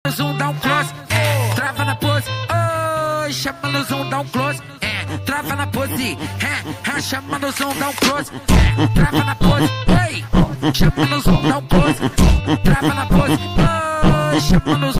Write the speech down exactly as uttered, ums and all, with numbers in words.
no zoom, dá um close, é, trava na pose, oi, chama no zoom, dá um close, é, trava na pose, é, é, chama no zoom, dá um close, é, trava na pose, oi, chama no zoom, dá um close, trava na pose, oi, chama no zoom.